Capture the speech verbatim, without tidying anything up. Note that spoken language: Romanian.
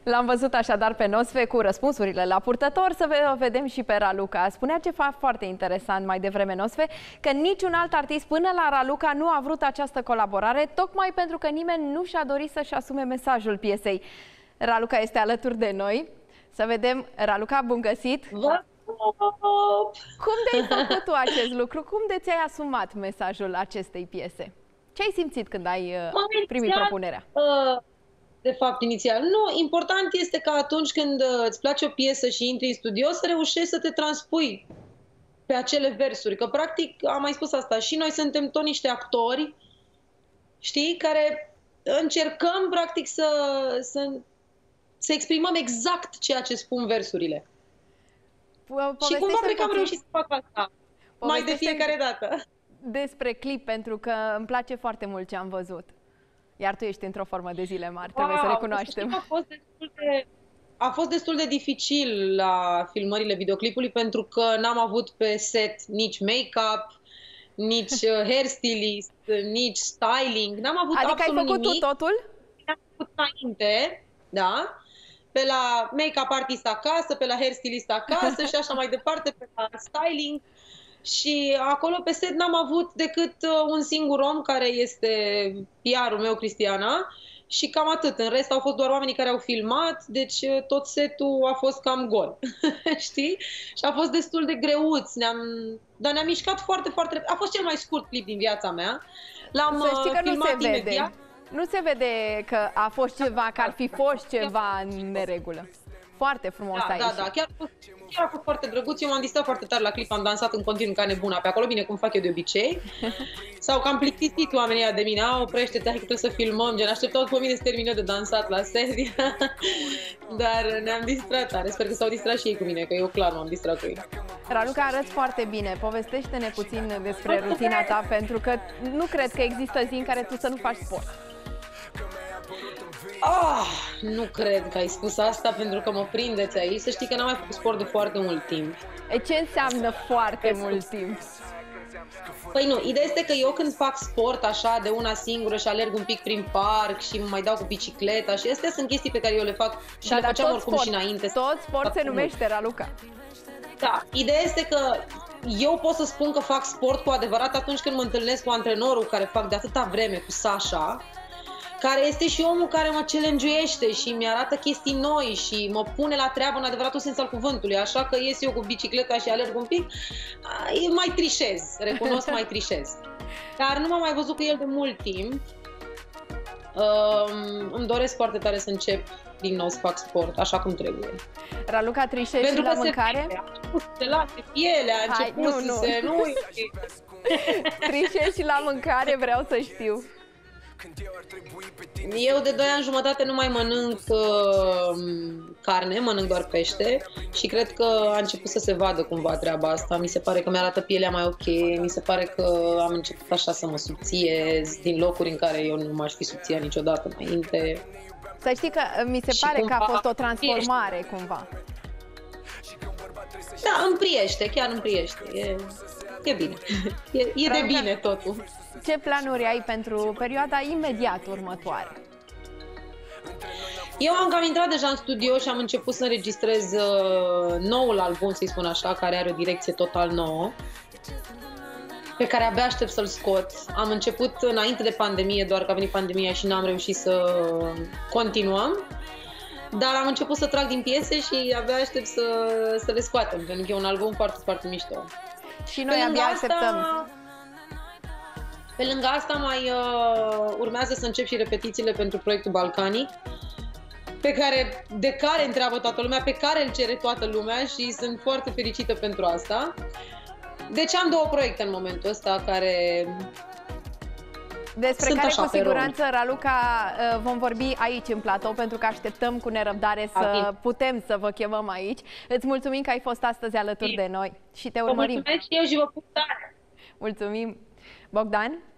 L-am văzut așadar pe Nosfe cu răspunsurile la purtător, să vedem și pe Raluca. Spunea ceva foarte interesant mai devreme Nosfe, că niciun alt artist până la Raluca nu a vrut această colaborare, tocmai pentru că nimeni nu și-a dorit să-și asume mesajul piesei. Raluca este alături de noi. Să vedem. Raluca, bun găsit! Cum de-ai făcut tu acest lucru? Cum de ți-ai asumat mesajul acestei piese? Ce ai simțit când ai primit propunerea? Uh... De fapt, inițial. Nu, important este că atunci când îți place o piesă și intri în studio, să reușești să te transpui pe acele versuri. Că, practic, am mai spus asta, și noi suntem tot niște actori, știi, care încercăm, practic, să, să, să exprimăm exact ceea ce spun versurile. Și cumva cred că am reușit să fac asta. Mai de fiecare dată. Despre clip, pentru că îmi place foarte mult ce am văzut. Iar tu ești într-o formă de zile mari, wow, trebuie să recunoaștem. A fost, destul de, a fost destul de dificil la filmările videoclipului pentru că n-am avut pe set nici make-up, nici hairstylist, nici styling. N-am avut adică absolut ai făcut nimic. tu totul? Am făcut înainte, da. Pe la make-up artist acasă, pe la hairstylist acasă și așa mai departe, pe la styling. Și acolo pe set n-am avut decât un singur om, care este P R-ul meu, Cristiana, și cam atât. În rest au fost doar oamenii care au filmat, deci tot setul a fost cam gol. Știi? Și a fost destul de greuț, ne-am... dar ne-am mișcat foarte, foarte... A fost cel mai scurt clip din viața mea. L-am filmat nu se imediat. Vede. Nu se vede că a fost ceva, că ar fi fost ceva în neregulă. Foarte frumos da, aici. Da, da, chiar a, fost, chiar a fost foarte drăguț. Eu m-am distrat foarte tare la clip, am dansat în continuu ca nebuna pe acolo, bine cum fac eu de obicei. Sau că am plictisit oamenii ăia de mine, a, oprește-te, hai că trebuie să filmăm, gen, așteptau pe mine să termină de dansat la set. Dar ne-am distrat tare, sper că s-au distrat și ei cu mine, că eu clar m-am distrat cu ei. Raluca, arăți foarte bine, povestește-ne puțin despre rutina ta, pentru că nu cred că există zi în care tu să nu faci sport. Ah, nu cred că ai spus asta pentru că mă prindeți aici. Să știi că n-am mai făcut sport de foarte mult timp. E, ce înseamnă foarte e mult timp? Păi nu, ideea este că eu când fac sport așa de una singură și alerg un pic prin parc și mă mai dau cu bicicleta și astea sunt chestii pe care eu le fac și da, le făceam oricum sport, și înainte. Tot sport se numește, Raluca. Da, ideea este că eu pot să spun că fac sport cu adevărat atunci când mă întâlnesc cu antrenorul care fac de atâta vreme, cu Sasha, care este și omul care mă challenge-uiește și mi-arată chestii noi și mă pune la treabă în adevăratul sens al cuvântului. Așa că ies eu cu bicicleta și alerg un pic, mai trișez, recunosc, mai trișez. Dar nu m-am mai văzut cu el de mult timp. Um, îmi doresc foarte tare să încep din nou să fac sport, așa cum trebuie. Raluca, trișezi și la mâncare? A început să se lase pielea, a început nu, să nu. se... Nu, trișezi și la mâncare, vreau să știu. Eu de doi ani jumătate nu mai mănânc uh, carne, mănânc doar pește și cred că a început să se vadă cumva treaba asta. Mi se pare că mi-arată pielea mai ok, mi se pare că am început așa să mă subțiez din locuri în care eu nu m-aș fi subțiat niciodată înainte. Să știi că mi se și pare cumva că a fost o transformare priește. Cumva. Da, îmi priește, chiar îmi priește. E, e bine. E, e de bine totul. Ce planuri ai pentru perioada imediat următoare? Eu am cam intrat deja în studio și am început să înregistrez uh, noul album, să-i spun așa, care are o direcție total nouă, pe care abia aștept să-l scot. Am început înainte de pandemie, doar că a venit pandemia și n-am reușit să continuăm. Dar am început să trag din piese și abia aștept să, să le scoatem, pentru că e un album foarte, foarte mișto. Și noi abia așteptăm. Asta, pe lângă asta mai uh, urmează să încep și repetițiile pentru proiectul Balcanic, pe care, de care întreabă toată lumea, pe care îl cere toată lumea și sunt foarte fericită pentru asta. Deci am două proiecte în momentul ăsta care... Despre care cu siguranță, Raluca, vom vorbi aici în platou, pentru că așteptăm cu nerăbdare să putem să vă chemăm aici. Îți mulțumim că ai fost astăzi alături de noi și te urmărim. Vă mulțumesc și eu și vă pup tare. Mulțumim. Bogdan?